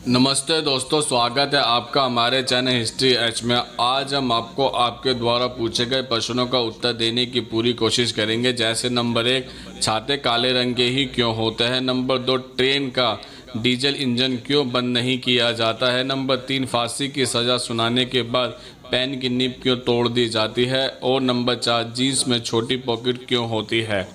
नमस्ते दोस्तों, स्वागत है आपका हमारे चैनल हिस्ट्री एच में। आज हम आपको आपके द्वारा पूछे गए प्रश्नों का उत्तर देने की पूरी कोशिश करेंगे। जैसे नंबर 1, छाते काले रंग के ही क्यों होते हैं। नंबर 2, ट्रेन का डीजल इंजन क्यों बंद नहीं किया जाता है। नंबर 3, फांसी की सज़ा सुनाने के बाद पेन की निब क्यों तोड़ दी जाती है। और नंबर 4, जीन्स में छोटी पॉकेट क्यों होती है।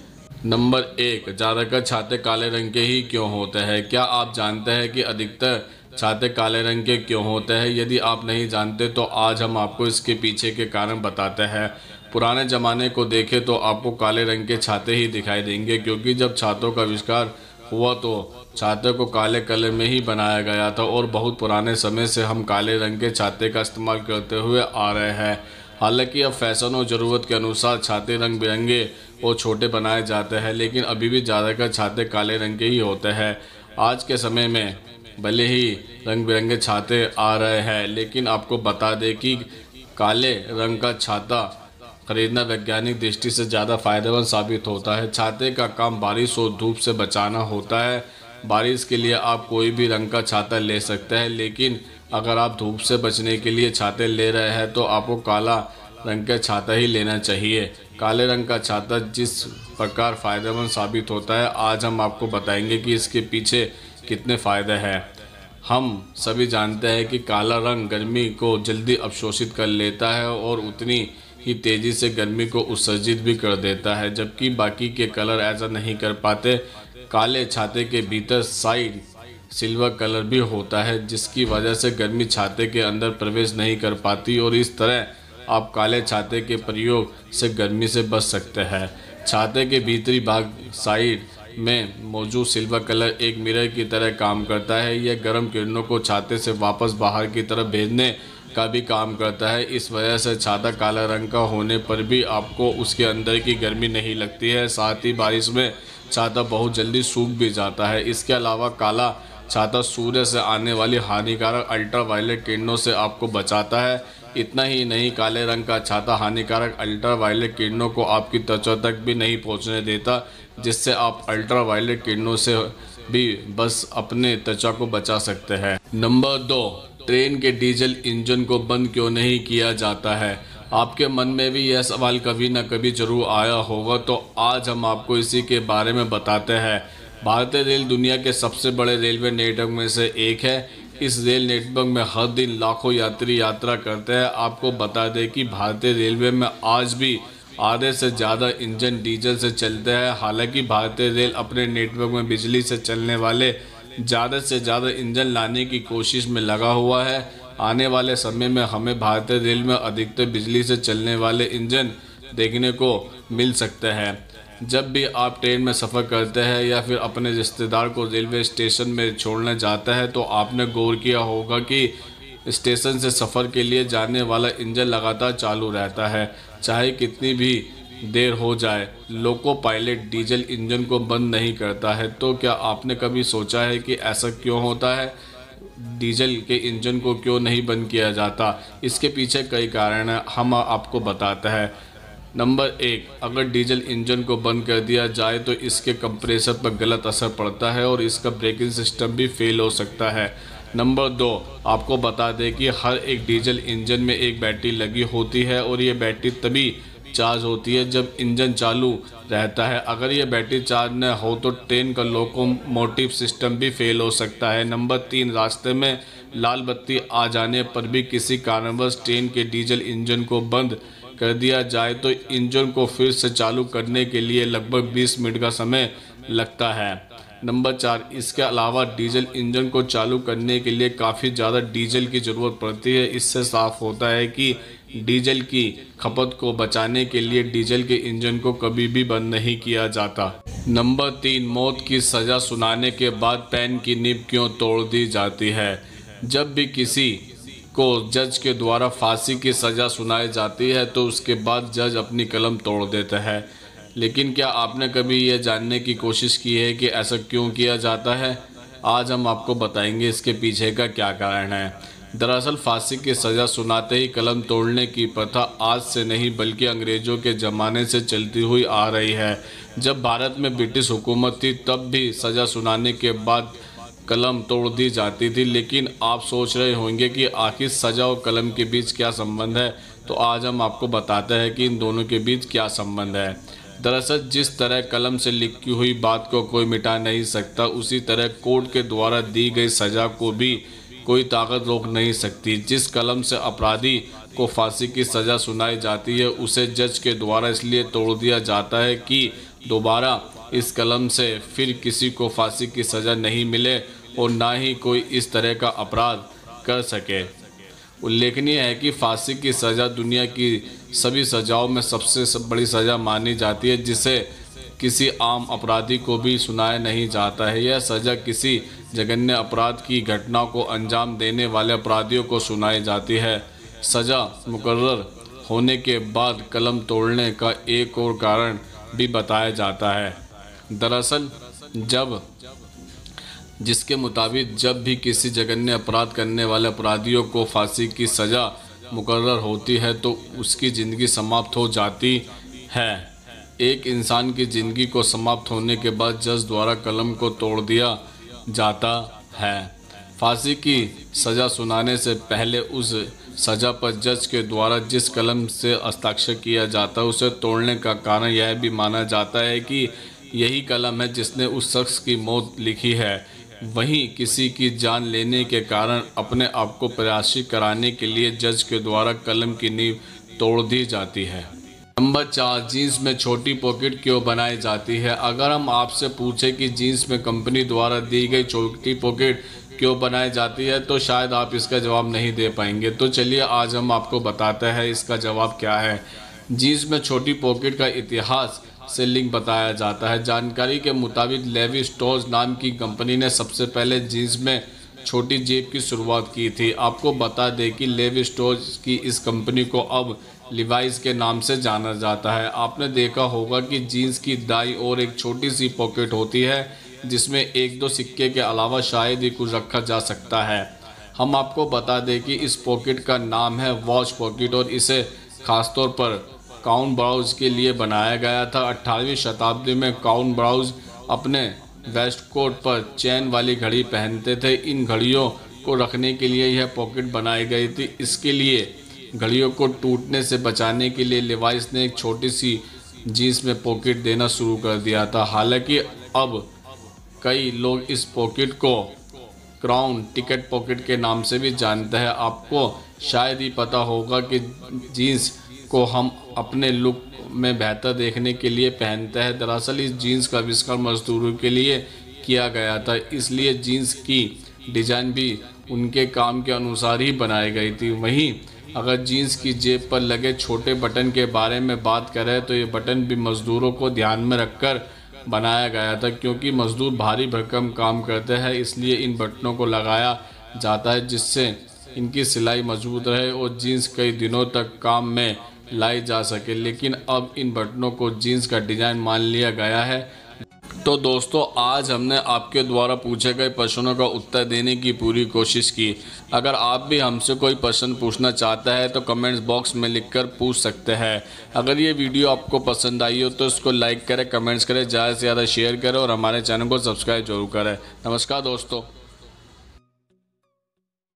नंबर 1, ज़्यादातर छाते काले रंग के ही क्यों होते हैं। क्या आप जानते हैं कि अधिकतर छाते काले रंग के क्यों होते हैं। यदि आप नहीं जानते तो आज हम आपको इसके पीछे के कारण बताते हैं। पुराने ज़माने को देखें तो आपको काले रंग के छाते ही दिखाई देंगे, क्योंकि जब छातों का आविष्कार हुआ तो छाते को काले कलर में ही बनाया गया था और बहुत पुराने समय से हम काले रंग के छाते का इस्तेमाल करते हुए आ रहे हैं। हालांकि अब फैशन और ज़रूरत के अनुसार छाते रंग बिरंगे और छोटे बनाए जाते हैं, लेकिन अभी भी ज़्यादातर छाते काले रंग के ही होते हैं। आज के समय में भले ही रंग बिरंगे छाते आ रहे हैं, लेकिन आपको बता दें कि काले रंग का छाता खरीदना वैज्ञानिक दृष्टि से ज़्यादा फायदेमंद साबित होता है। छाते का काम बारिश और धूप से बचाना होता है। बारिश के लिए आप कोई भी रंग का छाता ले सकते हैं, लेकिन अगर आप धूप से बचने के लिए छाते ले रहे हैं तो आपको काला रंग का छाता ही लेना चाहिए। काले रंग का छाता जिस प्रकार फ़ायदेमंद साबित होता है, आज हम आपको बताएंगे कि इसके पीछे कितने फ़ायदे हैं। हम सभी जानते हैं कि काला रंग गर्मी को जल्दी अवशोषित कर लेता है और उतनी ही तेज़ी से गर्मी को उत्सर्जित भी कर देता है, जबकि बाकी के कलर ऐसा नहीं कर पाते। काले छाते के भीतर साइड सिल्वर कलर भी होता है, जिसकी वजह से गर्मी छाते के अंदर प्रवेश नहीं कर पाती और इस तरह आप काले छाते के प्रयोग से गर्मी से बच सकते हैं। छाते के भीतरी भाग साइड में मौजूद सिल्वर कलर एक मिरर की तरह काम करता है। यह गर्म किरणों को छाते से वापस बाहर की तरफ भेजने का भी काम करता है। इस वजह से छाता काला रंग का होने पर भी आपको उसके अंदर की गर्मी नहीं लगती है। साथ ही बारिश में छाता बहुत जल्दी सूख भी जाता है। इसके अलावा काला छाता सूर्य से आने वाली हानिकारक अल्ट्रावायलेट किरणों से आपको बचाता है। इतना ही नहीं, काले रंग का छाता हानिकारक अल्ट्रावायलेट किरणों को आपकी त्वचा तक भी नहीं पहुंचने देता, जिससे आप अल्ट्रावायलेट किरणों से भी बस अपने त्वचा को बचा सकते हैं। नंबर 2, ट्रेन के डीजल इंजन को बंद क्यों नहीं किया जाता है। आपके मन में भी यह सवाल कभी न कभी जरूर आया होगा, तो आज हम आपको इसी के बारे में बताते हैं। भारतीय रेल दुनिया के सबसे बड़े रेलवे नेटवर्क में से एक है। इस रेल नेटवर्क में हर दिन लाखों यात्री यात्रा करते हैं। आपको बता दें कि भारतीय रेलवे में आज भी आधे से ज़्यादा इंजन डीजल से चलते हैं। हालांकि भारतीय रेल अपने नेटवर्क में बिजली से चलने वाले ज़्यादा से ज़्यादा इंजन लाने की कोशिश में लगा हुआ है। आने वाले समय में हमें भारतीय रेल में अधिकतर बिजली से चलने वाले इंजन देखने को मिल सकते हैं। जब भी आप ट्रेन में सफ़र करते हैं या फिर अपने रिश्तेदार को रेलवे स्टेशन में छोड़ने जाता है, तो आपने गौर किया होगा कि स्टेशन से सफ़र के लिए जाने वाला इंजन लगातार चालू रहता है, चाहे कितनी भी देर हो जाए। लोको पायलट डीजल इंजन को बंद नहीं करता है। तो क्या आपने कभी सोचा है कि ऐसा क्यों होता है, डीजल के इंजन को क्यों नहीं बंद किया जाता। इसके पीछे कई कारण हैं, हम आपको बताते हैं। नंबर 1, अगर डीजल इंजन को बंद कर दिया जाए तो इसके कंप्रेसर पर गलत असर पड़ता है और इसका ब्रेकिंग सिस्टम भी फेल हो सकता है। नंबर 2, आपको बता दें कि हर एक डीजल इंजन में एक बैटरी लगी होती है और ये बैटरी तभी चार्ज होती है जब इंजन चालू रहता है। अगर ये बैटरी चार्ज न हो तो ट्रेन का लोकोमोटिव सिस्टम भी फेल हो सकता है। नंबर 3, रास्ते में लाल बत्ती आ जाने पर भी किसी कारणवश ट्रेन के डीजल इंजन को बंद कर दिया जाए तो इंजन को फिर से चालू करने के लिए लगभग 20 मिनट का समय लगता है। नंबर 4, इसके अलावा डीजल इंजन को चालू करने के लिए काफ़ी ज़्यादा डीजल की ज़रूरत पड़ती है। इससे साफ होता है कि डीजल की खपत को बचाने के लिए डीजल के इंजन को कभी भी बंद नहीं किया जाता। नंबर 3, मौत की सज़ा सुनाने के बाद पेन की निब क्यों तोड़ दी जाती है। जब भी किसी को जज के द्वारा फांसी की सज़ा सुनाई जाती है तो उसके बाद जज अपनी कलम तोड़ देता है। लेकिन क्या आपने कभी यह जानने की कोशिश की है कि ऐसा क्यों किया जाता है। आज हम आपको बताएंगे इसके पीछे का क्या कारण है। दरअसल फांसी की सज़ा सुनाते ही कलम तोड़ने की प्रथा आज से नहीं बल्कि अंग्रेज़ों के ज़माने से चलती हुई आ रही है। जब भारत में ब्रिटिश हुकूमत थी तब भी सज़ा सुनाने के बाद कलम तोड़ दी जाती थी। लेकिन आप सोच रहे होंगे कि आखिर सज़ा और कलम के बीच क्या संबंध है, तो आज हम आपको बताते हैं कि इन दोनों के बीच क्या संबंध है। दरअसल जिस तरह कलम से लिखी हुई बात को कोई मिटा नहीं सकता, उसी तरह कोर्ट के द्वारा दी गई सज़ा को भी कोई ताकत रोक नहीं सकती। जिस कलम से अपराधी को फांसी की सज़ा सुनाई जाती है, उसे जज के द्वारा इसलिए तोड़ दिया जाता है कि दोबारा इस कलम से फिर किसी को फांसी की सज़ा नहीं मिले और ना ही कोई इस तरह का अपराध कर सके। उल्लेखनीय है कि फांसी की सज़ा दुनिया की सभी सज़ाओं में सबसे बड़ी सज़ा मानी जाती है, जिसे किसी आम अपराधी को भी सुनाया नहीं जाता है। यह सज़ा किसी जघन्य अपराध की घटना को अंजाम देने वाले अपराधियों को सुनाई जाती है। सज़ा मुकर्रर होने के बाद कलम तोड़ने का एक और कारण भी बताया जाता है। दरअसल जिसके मुताबिक जब भी किसी जघन्य अपराध करने वाले अपराधियों को फांसी की सज़ा मुकर्रर होती है तो उसकी ज़िंदगी समाप्त हो जाती है। एक इंसान की ज़िंदगी को समाप्त होने के बाद जज द्वारा कलम को तोड़ दिया जाता है। फांसी की सज़ा सुनाने से पहले उस सज़ा पर जज के द्वारा जिस कलम से हस्ताक्षर किया जाता है उसे तोड़ने का कारण यह भी माना जाता है कि यही कलम है जिसने उस शख्स की मौत लिखी है। वहीं किसी की जान लेने के कारण अपने आप को प्रयासी कराने के लिए जज के द्वारा कलम की नींव तोड़ दी जाती है। नंबर 4, जीन्स में छोटी पॉकेट क्यों बनाई जाती है। अगर हम आपसे पूछें कि जीन्स में कंपनी द्वारा दी गई छोटी पॉकेट क्यों बनाई जाती है, तो शायद आप इसका जवाब नहीं दे पाएंगे। तो चलिए आज हम आपको बताते हैं इसका जवाब क्या है। जीन्स में छोटी पॉकेट का इतिहास से लिंक बताया जाता है। जानकारी के मुताबिक लेवी स्ट्रॉस नाम की कंपनी ने सबसे पहले जीन्स में छोटी जेब की शुरुआत की थी। आपको बता दें कि लेवी स्ट्रॉस की इस कंपनी को अब लिवाइस के नाम से जाना जाता है। आपने देखा होगा कि जीन्स की दाईं ओर एक छोटी सी पॉकेट होती है जिसमें एक दो सिक्के के अलावा शायद ही कुछ रखा जा सकता है। हम आपको बता दें कि इस पॉकेट का नाम है वॉच पॉकेट और इसे खासतौर पर काउंट ब्राउज के लिए बनाया गया था। 18वीं शताब्दी में काउंट ब्राउज अपने वेस्ट कोट पर चैन वाली घड़ी पहनते थे। इन घड़ियों को रखने के लिए यह पॉकेट बनाई गई थी। इसके लिए घड़ियों को टूटने से बचाने के लिए लिवाइस ने एक छोटी सी जीन्स में पॉकेट देना शुरू कर दिया था। हालांकि अब कई लोग इस पॉकेट को क्राउन टिकट पॉकेट के नाम से भी जानते हैं। आपको शायद ही पता होगा कि जीन्स को हम अपने लुक में बेहतर देखने के लिए पहनते हैं। दरअसल इस जीन्स का आविष्कार मजदूरों के लिए किया गया था, इसलिए जीन्स की डिज़ाइन भी उनके काम के अनुसार ही बनाई गई थी। वहीं अगर जीन्स की जेब पर लगे छोटे बटन के बारे में बात करें तो ये बटन भी मज़दूरों को ध्यान में रखकर बनाया गया था, क्योंकि मज़दूर भारी भरकम काम करते हैं, इसलिए इन बटनों को लगाया जाता है जिससे इनकी सिलाई मजबूत रहे और जीन्स कई दिनों तक काम में लाई जा सके। लेकिन अब इन बटनों को जीन्स का डिज़ाइन मान लिया गया है। तो दोस्तों आज हमने आपके द्वारा पूछे गए प्रश्नों का उत्तर देने की पूरी कोशिश की। अगर आप भी हमसे कोई प्रश्न पूछना चाहता है तो कमेंट्स बॉक्स में लिखकर पूछ सकते हैं। अगर ये वीडियो आपको पसंद आई हो तो इसको लाइक करें, कमेंट्स करें, ज़्यादा से ज़्यादा शेयर करें और हमारे चैनल को सब्सक्राइब जरूर करें। नमस्कार दोस्तों।